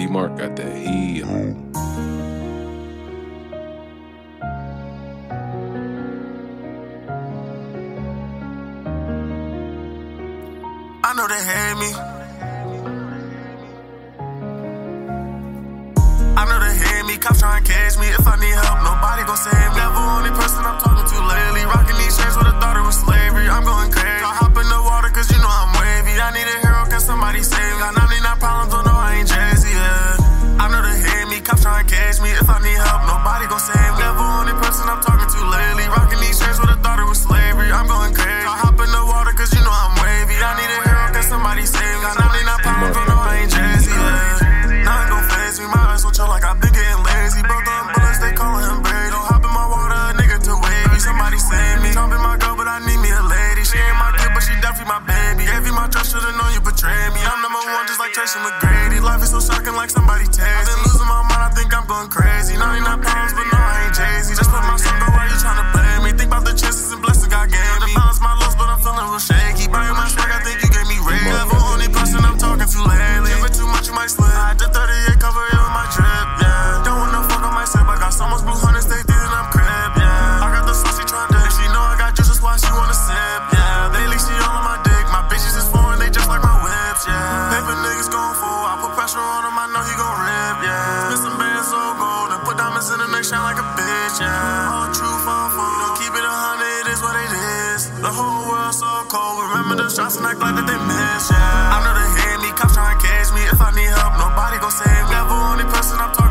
Mark got that heat. I know they hate me. I know they hate me. Cops trying to catch me. If I need help, nobody gon' save me. Never only person I'm talking to lately. Rocking these chains with a thought it was slavery. I'm going crazy. I hop in the water cause you know I'm wavy. I need a hero, can somebody save me? Got 99 problems, don't know I ain't Jay-Z, yeah. I know they hate me. Cops trying to catch me. If I need help, nobody gon' save me. Never only person I'm talking to lately. Rocking these chains with a thought it was slavery. I'm going crazy. I hop in the water cause you know I'm wavy. I need a hero, can somebody save me? Got 99 problems, don't know I ain't Jay-Z, yeah. Nothing gon' faze me. My ass will chill like I've been getting lazy. Broke them bullets, they callin' him Brady. Don't hop in my water, a nigga too wavy. Somebody save me. Don't be my girl, but I need me a lady. She ain't my kid, but she definitely my baby. Gave you my trust, should've known you betrayed me. I'm number one, just like Tracy McGrady. Life is so shocking, like somebody tased. Been losing my mind, I think I'm going crazy. 99 pounds, but no, I ain't Jay-Z. Just let my son go, why you tryna blame me? Think about the chances and blessings God gave me. Balance my loss, but I'm feeling real shaky. Buying my swag, I think you gave me rage. Never only person I'm talking to lately. Give it too much, you might slip. I did 38, cover it with my drip, yeah. Don't want no fuck on my sip. I got so much blue hundreds, they thinking I'm crib, yeah. I got the sauce, she tryna dip. She know I got juice, that's why she wanna sip, yeah. Lately she all on my dick. My bitches is foreign, they just like my whips, yeah. Paper niggas gon' fool. I put pressure on him, I know he gon' rip, yeah. Spit some bands so gold and put diamonds in the neck, shine like a bitch, yeah. All truth, all fool. Don't keep it 100, it is what it is. The whole world so cold. Remember the shots and act like that they miss, yeah. I know they hate me, cops trying to catch me. If I need help, nobody gon' save me. Never only person I'm talking